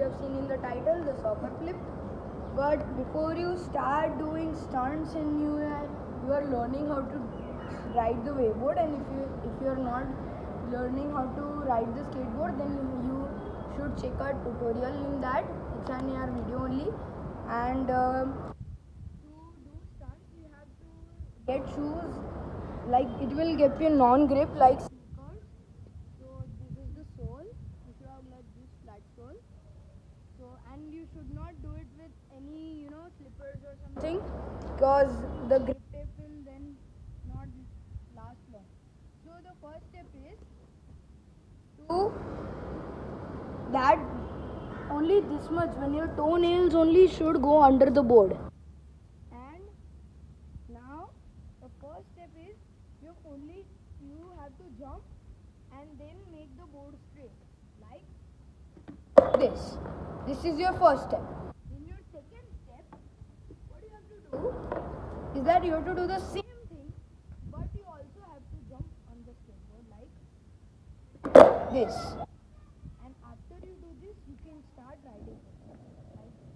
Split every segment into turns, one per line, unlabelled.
have seen in the title, the soccer flip. But before you start doing stunts and you are learning how to ride the wakeboard, and if you are not learning how to ride the skateboard, then you should check our tutorial in that. It's an AR video only. And to do stunts, you have to get shoes. Like it will give you non-grip like sneakers. So this is the sole. You should have like this flat sole. So, and you should not do it with any slippers or something, because the grip tape will then not last long. So the first step is to that only this much, when your toenails only should go under the board. And now the first step is you have to jump and then make the board straight like this. This is your first step. In your second step, what you have to do is that you have to do the same thing, but you also have to jump on the skateboard like this. And after you do this, you can start riding like this.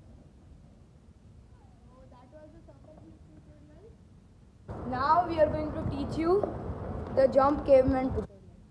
So that was the soccer flip tutorial. Now we are going to teach you the jump caveman tutorial.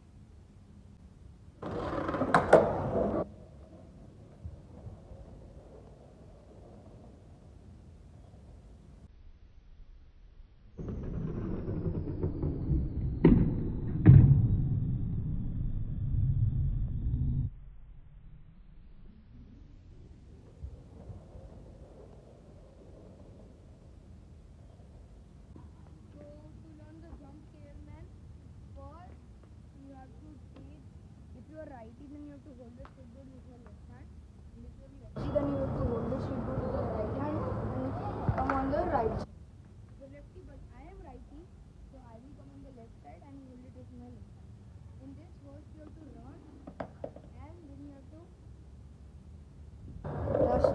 If you are righty, then you have to hold the skateboard with your left hand. And if you are lefty, then you have to hold the skateboard with your right hand and come on the right side. If you are lefty, but I am righty, so I will come on the left side and hold it with my left hand. In this, first you have to run, and then you have to just.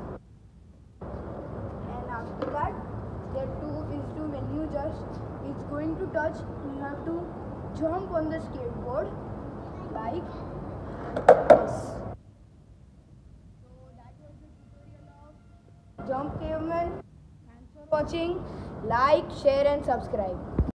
And after that, step 2 is to, when you it's going to touch, you have to jump on the skateboard like this. So that was the tutorial of Jump Caveman. Thanks for watching. Like, share and subscribe.